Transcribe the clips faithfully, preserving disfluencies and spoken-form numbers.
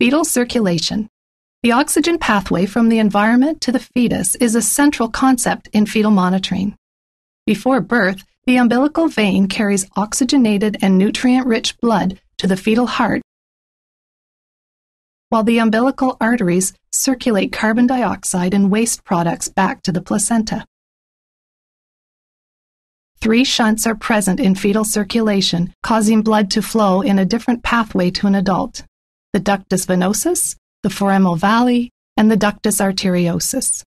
Fetal circulation. The oxygen pathway from the environment to the fetus is a central concept in fetal monitoring. Before birth, the umbilical vein carries oxygenated and nutrient-rich blood to the fetal heart, while the umbilical arteries circulate carbon dioxide and waste products back to the placenta. Three shunts are present in fetal circulation, causing blood to flow in a different pathway to an adult: the ductus venosus, the foraminal valley, and the ductus arteriosus.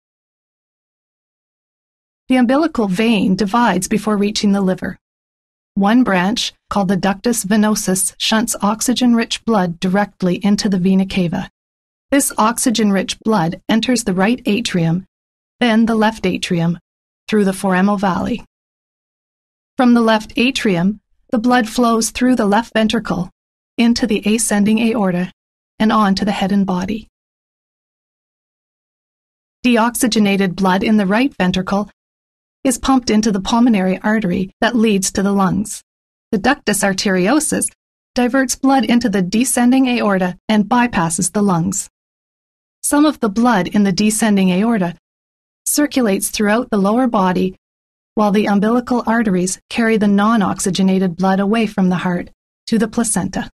The umbilical vein divides before reaching the liver. One branch, called the ductus venosus, shunts oxygen-rich blood directly into the vena cava. This oxygen-rich blood enters the right atrium, then the left atrium, through the foraminal valley. From the left atrium, the blood flows through the left ventricle, into the ascending aorta, and on to the head and body. Deoxygenated blood in the right ventricle is pumped into the pulmonary artery that leads to the lungs. The ductus arteriosus diverts blood into the descending aorta and bypasses the lungs. Some of the blood in the descending aorta circulates throughout the lower body, while the umbilical arteries carry the non-oxygenated blood away from the heart to the placenta.